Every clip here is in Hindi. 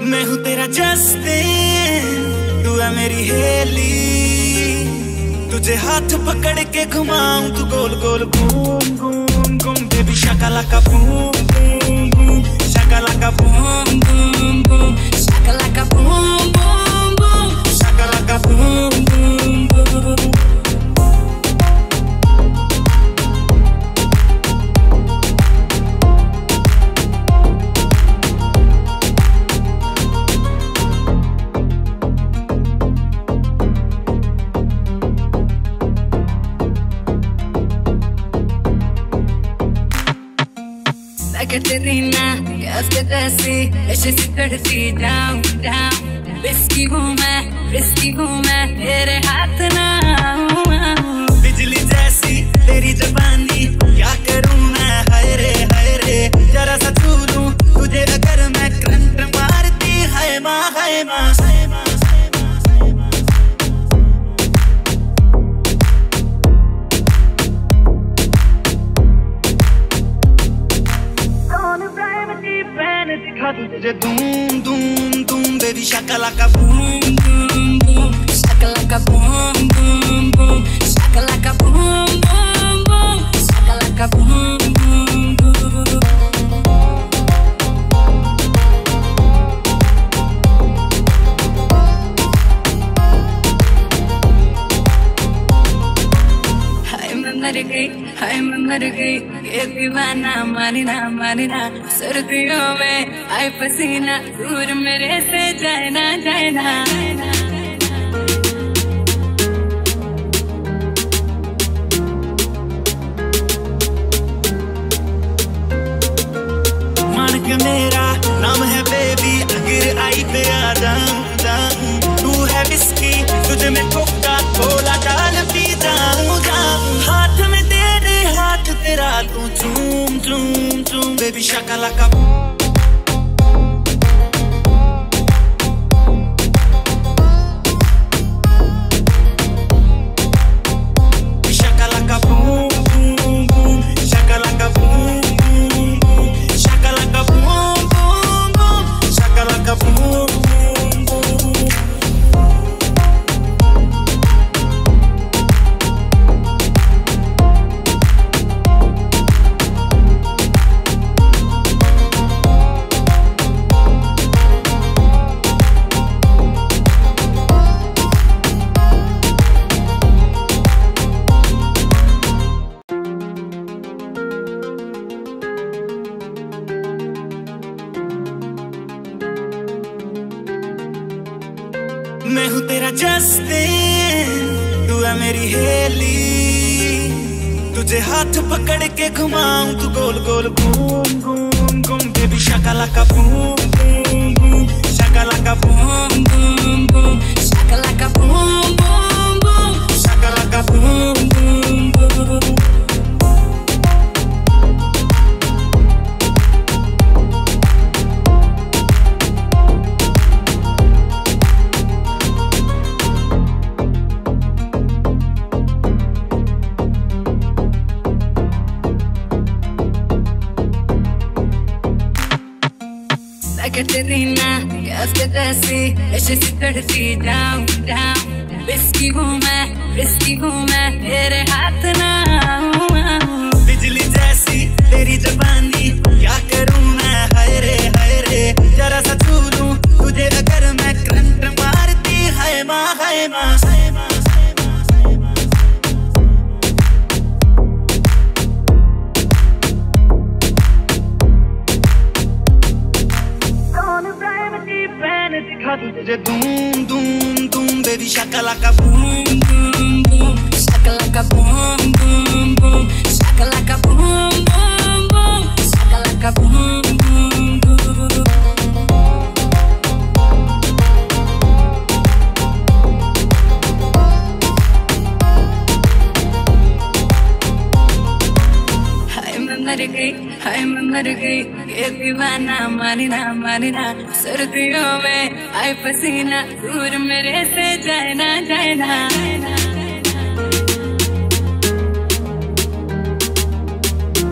मैं हूँ तेरा जस्टिन, तू है मेरी हेली। तुझे हाथ पकड़ के घुमाऊं, तू गोल गोल घूम घूम घूम। Baby shakalaka boom boom boom, shakalaka boom boom boom, shakalaka boom boom boom, shakalaka boom boom boom. Katerina, कैसे तैसी ऐसे चढ़ती जाऊं जाऊं। रिस्की हूँ मैं तेरे हाथ ना आऊं। बिजली जैसी तेरी जबानी, क्या करूँ मैं, हाय रे जरा सा छू लूं तुझे अगर मैं, करंट मारती हाय माँ हाय माँ। दिखा दूं तुझे धूम धूम धूम, baby shakalaka boom boom boom, shakalaka boom boom boom, shakalaka boom boom boom, shakalaka boom boom boom. हाय मैं मर गई, ये दीवाना मानी ना। सर्दियों में आए पसीना, दूर मेरे से जाए ना। मान के मेरा नाम है बेबी, अगर आई पे आ जाऊं। तू है विस्की, तुझे मैं कोका कोला डाल पी जाऊं। हाथ में तेरे हाथ तेरा, तू चूम चूम चूम, baby shakalaka shakalaka boom boom boom, shakalaka boom boom boom, shakalaka boom boom boom, shakalaka boom boom boom. मैं हूँ तेरा जस्टिन, तू है मेरी हेली। तुझे हाथ पकड़ के घुमाऊं, तू गोल गोल घूम घूम घूम। Baby shakalaka boom boom boom, shakalaka boom boom boom, shakalaka boom boom boom, shakalaka boom boom boom. Katerina, कैसे तैसी ऐसे चढ़ती जाऊं जाऊं। रिस्की हूँ मैं तेरे हाथ ना आऊं। बिजली जैसी तेरी जबानी, क्या करूँ मैं, हाय रे जरा सा छू लूं तुझे अगर मैं, करंट मारती हाय माँ हाय माँ। दिखा दूं तुझे धूम धूम धूम, baby shakalaka boom boom boom, shakalaka boom boom boom, shakalaka boom boom boom, shakalaka boom boom boom. हाय मैं मर गई, ये दीवाना मानी ना। सर्दियों में आए पसीना, दूर मेरे से जाए ना।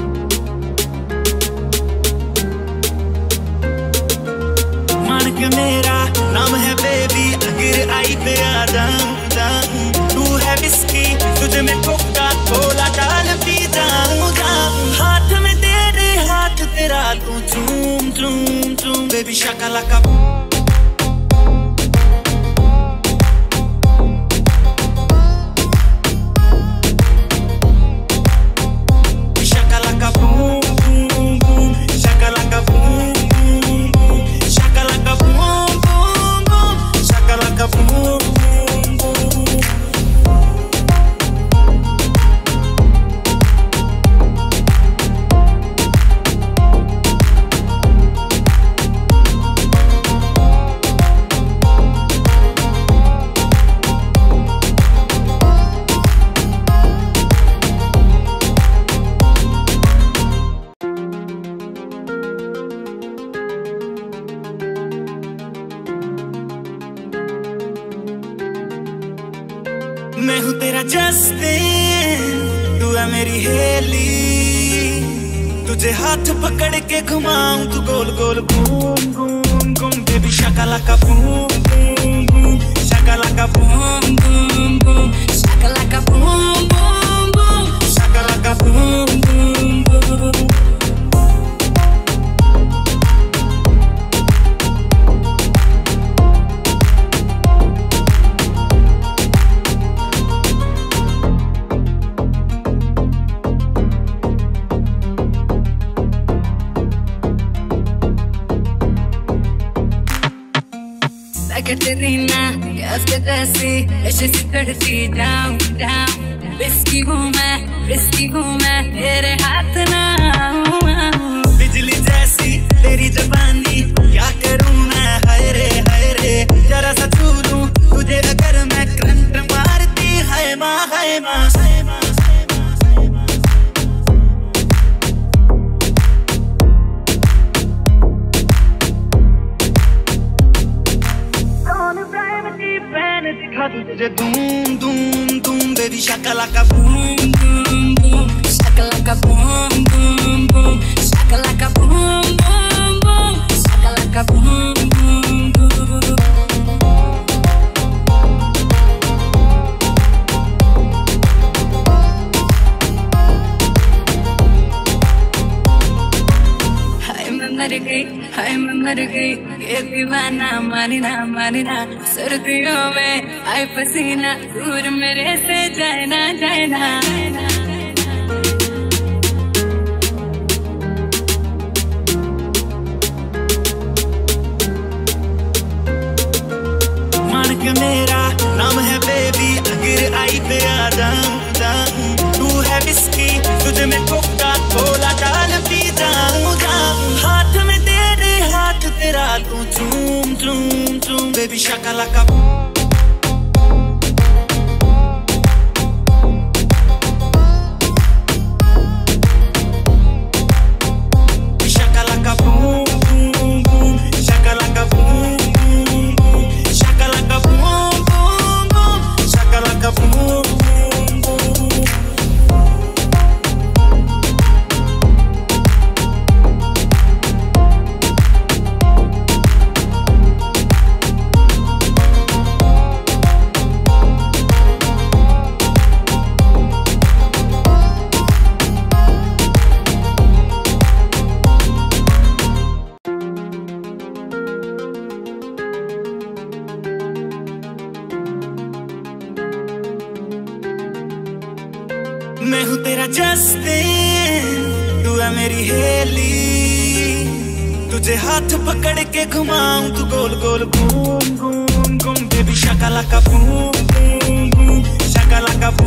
मान के shakalaka shakalaka boom boom boom, shakalaka boom boom boom, shakalaka boom boom boom, shakalaka boom boom boom. मैं हूँ तेरा जस्टिन, तू है मेरी हेली, तुझे हाथ पकड़ के घुमाऊं तू गोल गोल घूम घूम घूम, baby shakalaka boom boom boom, shakalaka boom boom boom, shakalaka boom boom boom, shakalaka boom boom boom. Katerina, कैसे तैसी ऐसे करती down down, risky हूँ मैं तेरे हाथ ना आऊँ। बिजली जैसी तेरी जबानी, क्या करूँ मैं हाय रे, जरा सा छू लूं तुझे अगर मैं करंट मारती हाय माँ हाय माँ। तुझे धूम धूम धूम, baby shakalaka boom boom boom, shakalaka boom boom boom, shakalaka boom boom boom, shakalaka boom boom boom. हाय मैं मर गई, ये दीवाना मानी ना, सर्दियों में आए पसीना, दूर मेरे से जाए ना। मान के मेरा नाम है बेबी, अगर आई पे आ जाऊं, तू है विस्की, तुझे मैं कोका कोला डाल पी जाऊं। हाथ में तेरे हाथ तेरा लूं, चूम चूम चूम, baby shakalaka shakalaka boom boom boom, shakalaka boom boom boom, shakalaka boom boom boom, shakalaka boom boom boom. मैं हूँ तेरा जस्टिन, तू है मेरी हेली, तुझे हाथ पकड़ के घुमाऊं तू गोल गोल घूम घूम घूम, baby shakalaka boom boom boom, shakalaka